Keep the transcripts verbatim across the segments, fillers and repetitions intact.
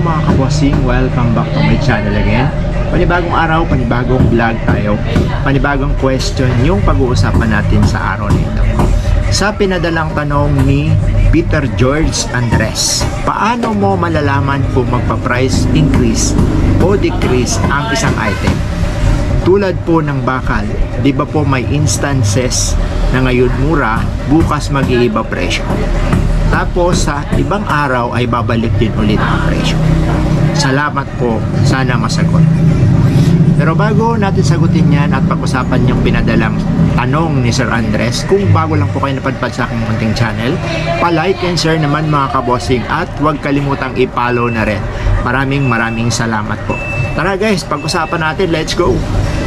mga kabossing, welcome back to my channel again. Panibagong araw, panibagong vlog tayo, panibagong question yung pag-uusapan natin sa araw na ito. Sa pinadalang tanong ni Peter George Andres, paano mo malalaman kung magpa-price increase o decrease ang isang item? Tulad po ng bakal, di ba po may instances na ngayon mura, bukas mag-iiba presyo. Tapos sa ibang araw ay babalik din ulit ang presyo. Salamat po, sana masagot. Pero bago natin sagutin yan at pag-usapan yung pinadalang tanong ni Sir Andres, kung bago lang po kayo napadpad sa aking munting channel, pa-like and share naman mga kabossing at huwag kalimutang i-follow na rin. Maraming maraming salamat po. Tara guys, pag-usapan natin, let's go!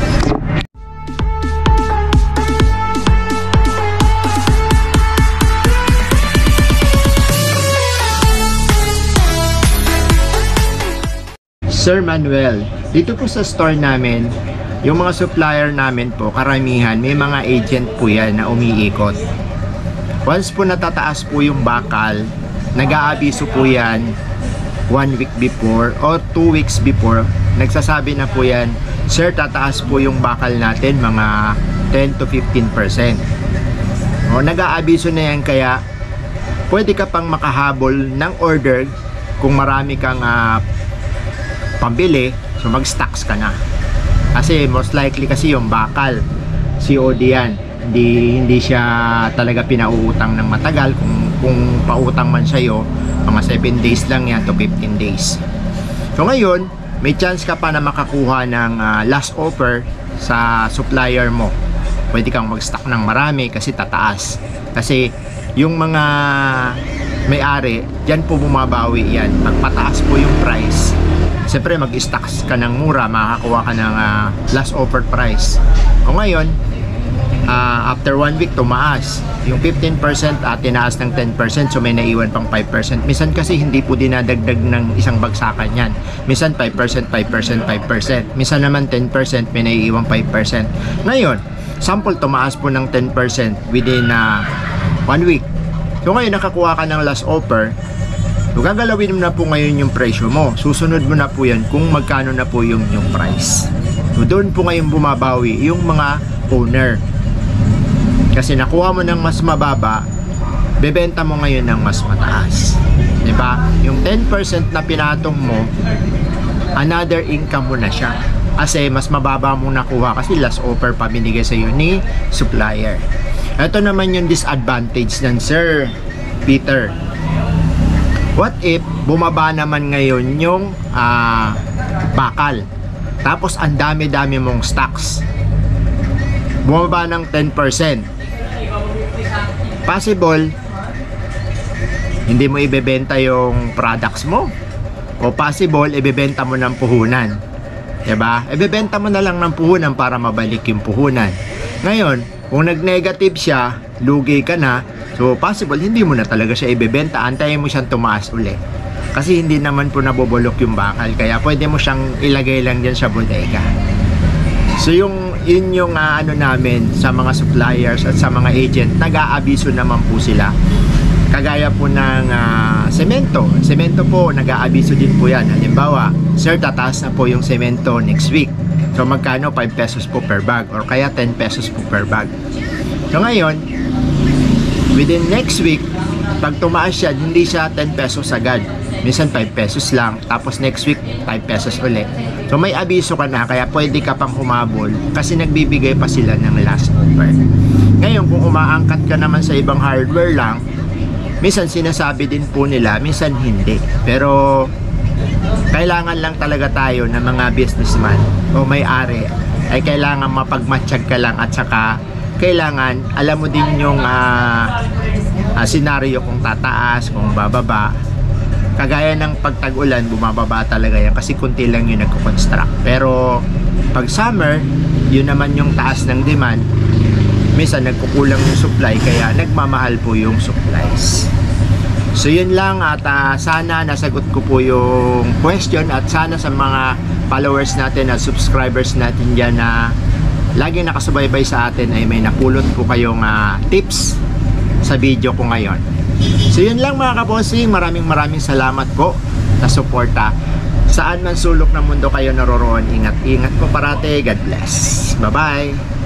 Sir Manuel, dito po sa store namin, yung mga supplier namin po, karamihan, may mga agent po yan na umiikot. Once po natataas po yung bakal, nag-aabiso po yan one week before or two weeks before. Nagsasabi na po yan, sir, tataas po yung bakal natin mga ten to fifteen percent. O, nag-aabiso na yan, kaya pwede ka pang makahabol ng order kung marami kang uh, pambili, so mag-stocks ka na. Kasi most likely kasi yung bakal, C O D yan. Hindi, hindi siya talaga pinauutang ng matagal. Kung, kung pautang man sa'yo, mga seven days lang yan to fifteen days. So ngayon, may chance ka pa na makakuha ng uh, last offer sa supplier mo. Pwede kang mag-stock ng marami kasi tataas. Kasi yung mga may-ari, dyan po bumabawi yan. Pagpataas po yung price, siyempre mag-stocks ka ng mura, makakakuha ka ng uh, last offer price. Kung ngayon, uh, after one week tumaas, yung fifteen percent at uh, tinaas ng ten percent, so may naiwan pang five percent. Minsan kasi hindi po dinadagdag ng isang bagsakan yan. Minsan five percent, five percent, five percent. Minsan naman ten percent, may naiiwan five percent. Ngayon, sample tumaas po ng ten percent within uh, one week. So ngayon, nakakuha ka ng last offer, so gagalawin mo na po ngayon yung presyo mo. Susunod mo na po yan kung magkano na po yung, yung price. So doon po ngayon bumabawi yung mga owner. Kasi nakuha mo ng mas mababa, bebenta mo ngayon ng mas mataas. Diba? Yung ten percent na pinatong mo, another income mo na siya. Kasi mas mababa mo nakuha kasi last offer pa binigay sa iyo ni supplier. Ito naman yung disadvantage ng Sir Peter. What if bumaba naman ngayon yung uh, bakal, tapos ang dami-dami mong stocks, bumaba ng ten percent, possible hindi mo ibebenta yung products mo, o possible ibebenta mo ng puhunan, diba? Ibebenta mo na lang ng puhunan para mabalik yung puhunan. Ngayon, kung nag-negative siya, lugi ka na. So possible hindi mo na talaga siya ibebenta, antayin mo siyang tumaas uli. Kasi hindi naman po nabubulok yung bakal, kaya pwede mo siyang ilagay lang dyan sa bodega. So yung yun yung uh, ano namin sa mga suppliers at sa mga agent, nag-aabiso naman po sila. Kagaya po ng uh, semento. Semento po, nag-aabiso din po yan. Halimbawa, sir, tataas na po yung semento next week. So magkano? five pesos po per bag, or kaya ten pesos po per bag. So ngayon, within next week, pag tumaas siya, hindi siya ten pesos agad. Minsan five pesos lang. Tapos next week, five pesos ulit. So may abiso ka na, kaya pwede ka pang humabol kasi nagbibigay pa sila ng last offer. Ngayon, kung umaangkat ka naman sa ibang hardware lang, minsan sinasabi din po nila, minsan hindi. Pero kailangan lang talaga tayo ng mga businessman o may-ari ay kailangan mapagmatsyag ka lang, at saka kailangan alam mo din yung uh, uh, senaryo kung tataas, kung bababa. Kagaya ng pagtag-ulan, bumababa talaga yan kasi kunti lang yung nagko-construct. Pero pag summer, yun naman yung taas ng demand, minsan nagkukulang yung supply, kaya nagmamahal po yung supplies. So yun lang, at uh, sana nasagot ko po yung question, at sana sa mga followers natin at subscribers natin dyan na lagi nakasubaybay sa atin ay may napulot po kayong uh, tips sa video ko ngayon. So yun lang mga kabossing, maraming maraming salamat po na suporta. Saan man sulok ng mundo kayo naroroon, ingat-ingat po parate. God bless. Bye-bye.